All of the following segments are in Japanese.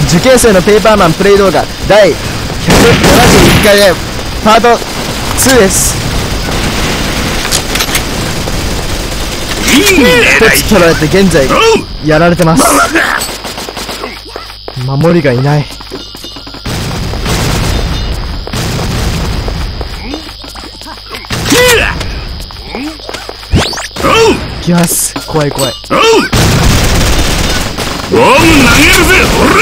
受験生のペーパーマンプレイ動画第171回目パート2です。一つ取られて現在やられてます。守りがいない。いきます。怖い怖い。 ボム投げるぜ、ほら。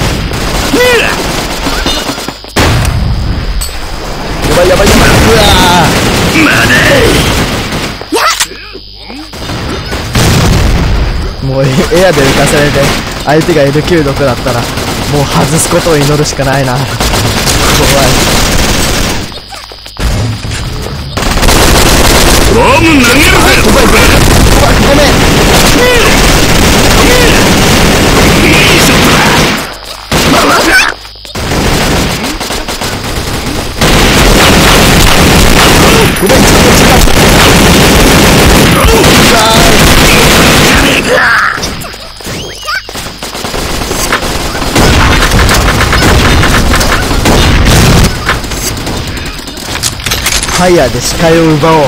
やばいやばいやばい。うわーまでもうエアで浮かされて相手が L96 だったらもう外すことを祈るしかないな。怖い。 ボム投げるぜ、ほら。 ごめん。ファイヤーで視界を奪おう。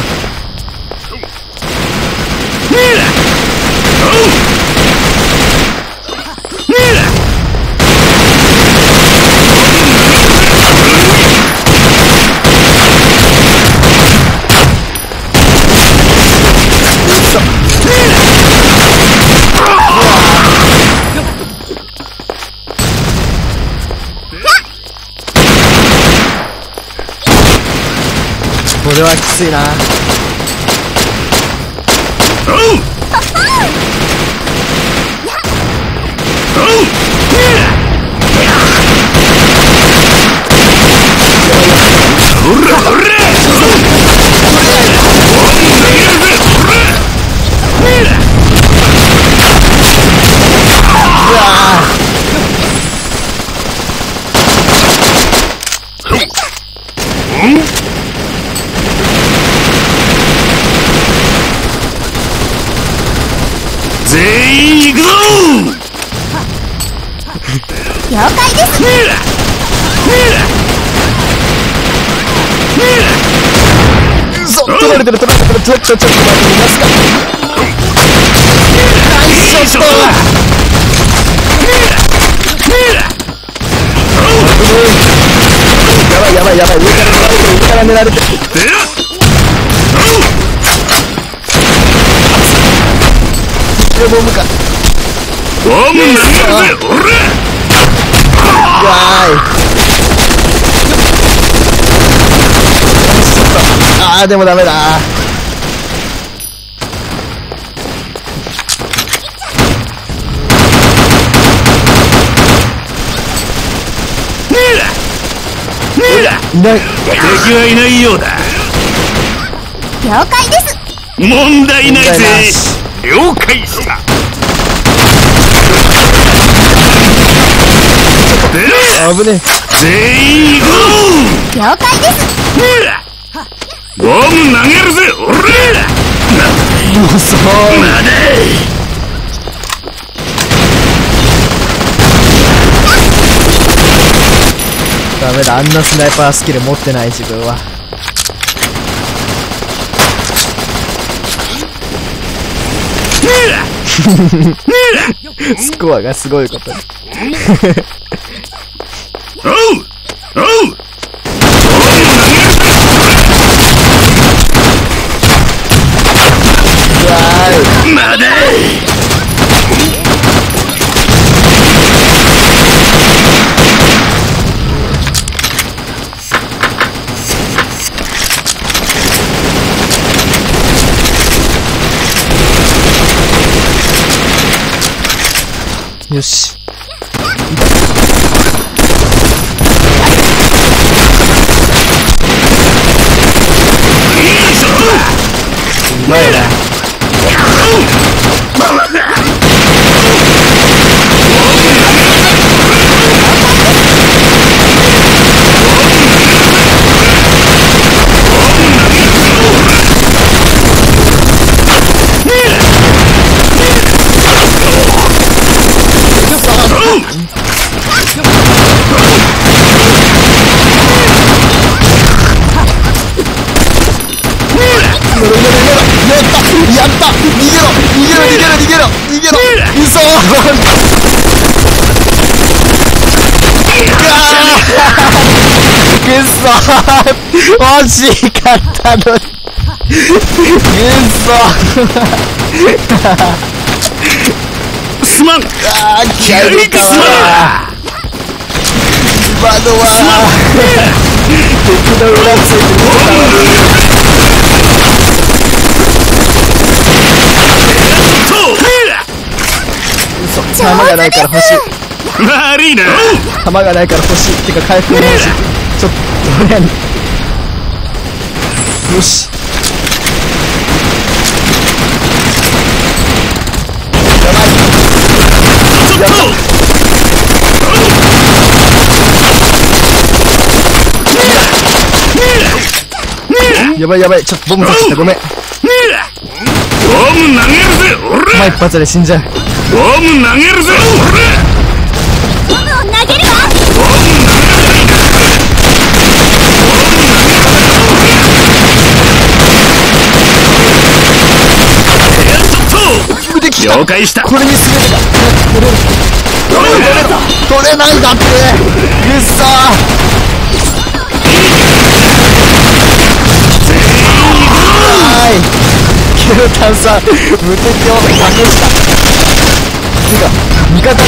これはきついな。 全員行くぞ。 了解です。 取られてる取られてる。ちょっと待ってみますか。ナイスショット。やばいやばいやばい。上から狙われてる。ボムか。 ボム投げるぜ、ほら。 わーい。あーでもダメだ。いない。 敵はいないようだ。 了解です。 問題ないぜ。了解した。 危ねえ。 全員行こ了解です。 う。ボム投げるぜ、おら。 遅い。 まで。 ダメだ。あんなスナイパースキル持ってない自分は。スコアがすごいことに。 おうおう。まで。 よし。うまいな。 くっそー、欲しかったのに。くっそすまん。 気合い入れたわ。今のは敵の裏ついてる。弾がないから欲しい。 悪いな。 弾がないから欲しい。てか回復も欲しい。ちょっとどれやねん。よし。やばいやばい、ちょっとボム刺しちゃった、ごめん。 ボム投げるぜ、俺。 弾一発で死んじゃう。 ボム投げるぜ、 ボムを投げるわ。 了解した。 これに全てが取れないんだって。くっそー。ケルタンさん、無敵をなくした。てか味方に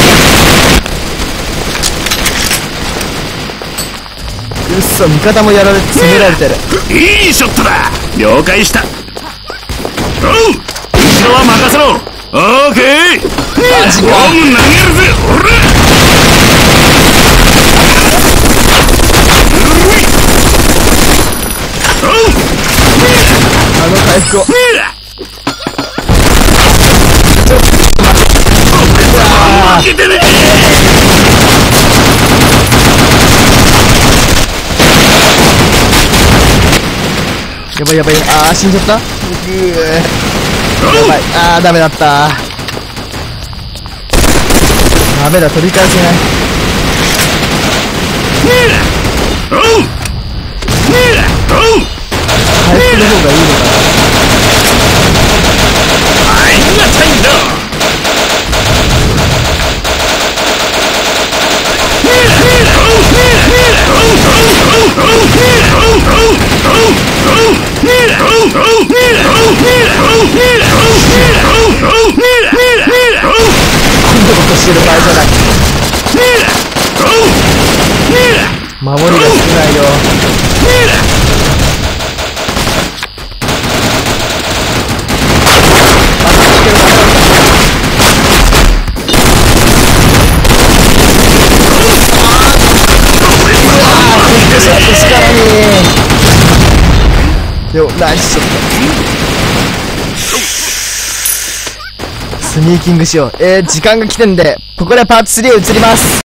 うっそ、味方もやられて攻められてる。 いいショットだ。了解した。おう、後ろは任せろ。オーケー。ボム投げるぜ、俺。 あの回復を。 負けてね。 やばいやばい。あー、死んじゃった。やばい。あー、ダメだった。ダメだ、取り返せない。 おう、 回復の方がいいのかな。 ありがたいんだ。 こんなことしてる場合じゃない。守りが少ないよ。よ、ナイスショット。スニーキングしよう。時間が来てんで、ここでパート3へ移ります。